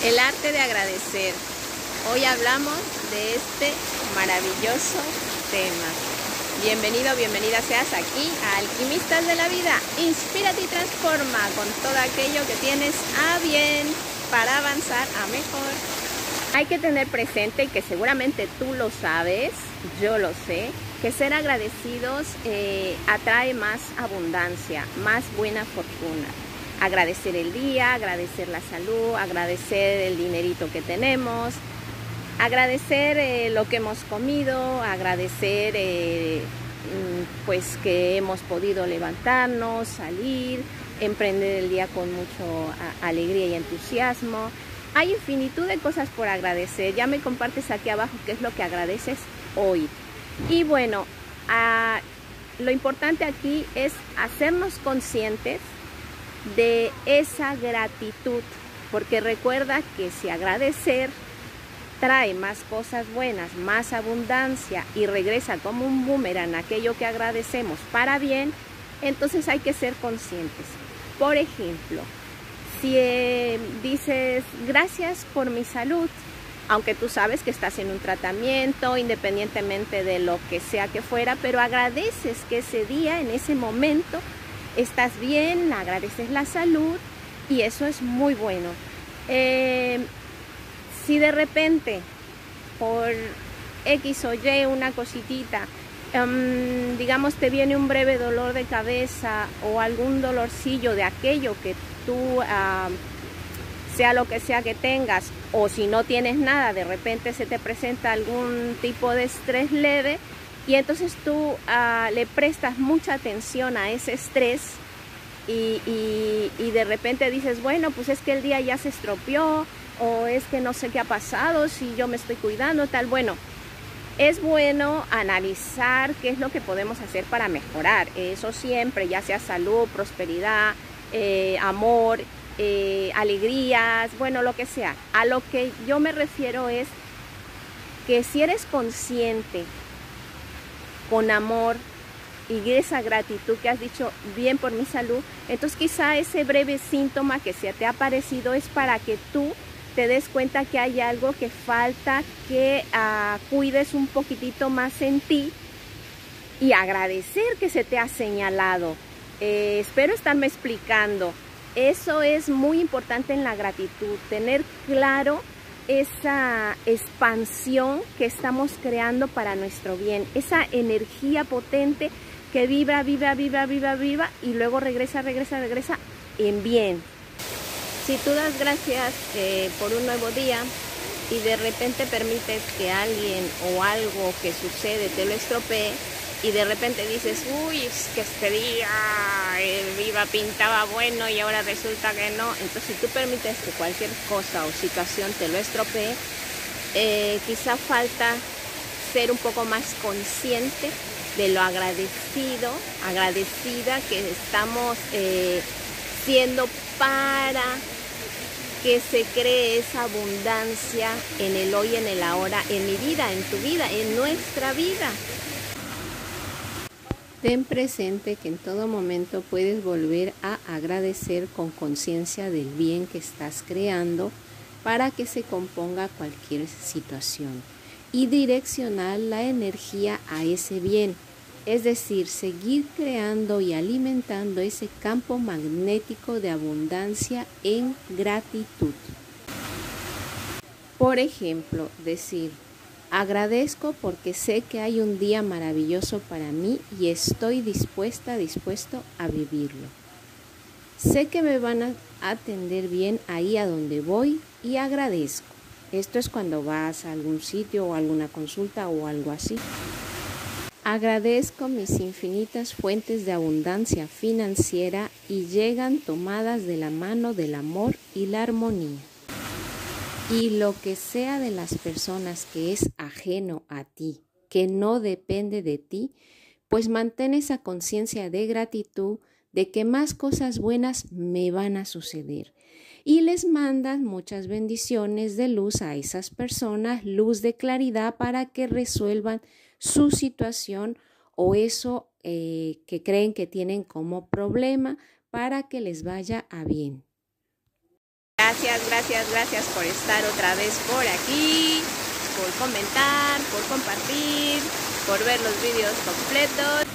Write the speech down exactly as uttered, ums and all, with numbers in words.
El arte de agradecer. Hoy hablamos de este maravilloso tema. Bienvenido, bienvenida seas aquí a Alquimistas de la Vida. Inspírate y transforma con todo aquello que tienes a bien para avanzar a mejor. Hay que tener presente, y que seguramente tú lo sabes, yo lo sé, que ser agradecidos eh, atrae más abundancia, más buena fortuna. Agradecer el día, agradecer la salud, agradecer el dinerito que tenemos, agradecer eh, lo que hemos comido, agradecer eh, pues que hemos podido levantarnos, salir, emprender el día con mucha alegría y entusiasmo. Hay infinitud de cosas por agradecer. Ya me compartes aquí abajo qué es lo que agradeces hoy. Y bueno, a, lo importante aquí es hacernos conscientes de esa gratitud, porque recuerda que si agradecer trae más cosas buenas, más abundancia y regresa como un boomerang aquello que agradecemos para bien, entonces hay que ser conscientes. Por ejemplo, si eh, dices gracias por mi salud, aunque tú sabes que estás en un tratamiento, independientemente de lo que sea que fuera, pero agradeces que ese día, en ese momento, estás bien, agradeces la salud y eso es muy bueno. Eh, si de repente, por X o Y, una cositita, um, digamos te viene un breve dolor de cabeza o algún dolorcillo de aquello que tú, uh, sea lo que sea que tengas, o si no tienes nada, de repente se te presenta algún tipo de estrés leve, y entonces tú uh, le prestas mucha atención a ese estrés y, y, y de repente dices, bueno, pues es que el día ya se estropeó, o es que no sé qué ha pasado, si yo me estoy cuidando, tal. Bueno, es bueno analizar qué es lo que podemos hacer para mejorar. Eso siempre, ya sea salud, prosperidad, eh, amor, eh, alegrías, bueno, lo que sea. A lo que yo me refiero es que si eres consciente, con amor y esa gratitud que has dicho, bien por mi salud, entonces quizá ese breve síntoma que se te ha aparecido es para que tú te des cuenta que hay algo que falta, que uh, cuides un poquitito más en ti y agradecer que se te ha señalado. Eh, espero estarme explicando. Eso es muy importante en la gratitud, tener claro esa expansión que estamos creando para nuestro bien, esa energía potente que vibra, vibra, vibra, vibra, vibra y luego regresa, regresa, regresa en bien. Si tú das gracias eh, por un nuevo día y de repente permites que alguien o algo que sucede te lo estropee y de repente dices, uy, es que este día el iba pintaba bueno y ahora resulta que no, entonces si tú permites que cualquier cosa o situación te lo estropee, eh, quizá falta ser un poco más consciente de lo agradecido, agradecida que estamos eh, siendo para que se cree esa abundancia en el hoy, en el ahora, en mi vida, en tu vida, en nuestra vida. Ten presente que en todo momento puedes volver a agradecer con conciencia del bien que estás creando para que se componga cualquier situación y direccionar la energía a ese bien. Es decir, seguir creando y alimentando ese campo magnético de abundancia en gratitud. Por ejemplo, decir, agradezco porque sé que hay un día maravilloso para mí y estoy dispuesta, dispuesto a vivirlo. Sé que me van a atender bien ahí a donde voy y agradezco. Esto es cuando vas a algún sitio o alguna consulta o algo así. Agradezco mis infinitas fuentes de abundancia financiera y llegan tomadas de la mano del amor y la armonía. Y lo que sea de las personas que es ajeno a ti, que no depende de ti, pues mantén esa conciencia de gratitud de que más cosas buenas me van a suceder. Y les mandas muchas bendiciones de luz a esas personas, luz de claridad para que resuelvan su situación o eso eh, que creen que tienen como problema para que les vaya a bien. Gracias, gracias, gracias por estar otra vez por aquí, por comentar, por compartir, por ver los vídeos completos.